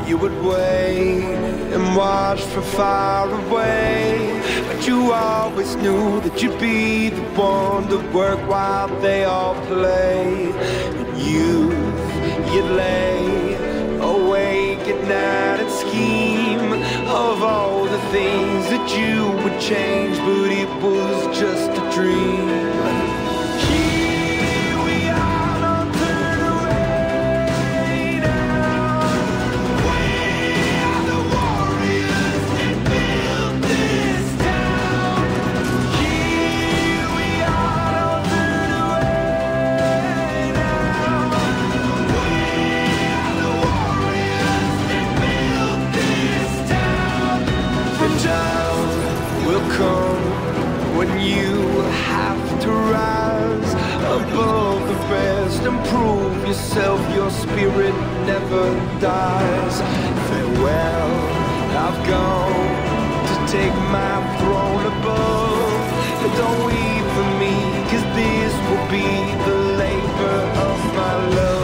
you would wait and watch from far away, but you always knew that you'd be the one to work while they all play. In youth, you'd lay awake at night and scheme of all the things that you would change, but it was just a dream. When you have to rise above the rest and prove yourself, your spirit never dies. Farewell, I've gone to take my throne above. But don't weep for me, 'cause this will be the labor of my love.